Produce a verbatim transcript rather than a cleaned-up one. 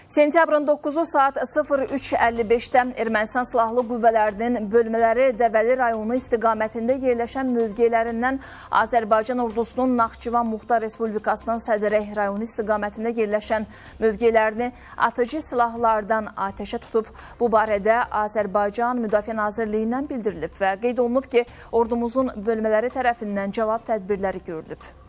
Sentyabrın doqquzu saat sıfır üç əlli beşdə Ermənistan Silahlı Qüvvələrinin bölmələri Dəvəli rayonu istiqamətində yerləşən mövqelərindən Azərbaycan ordusunun Naxçıvan Muxtar Respublikasının Sədərək rayonu istiqamətində yerləşən mövqelərini atıcı silahlardan atəşə tutub. Bu barədə Azərbaycan Müdafiə Nazirliyindən bildirilib və qeyd olunub ki, ordumuzun bölmələri tərəfindən cavab tədbirləri görülüb.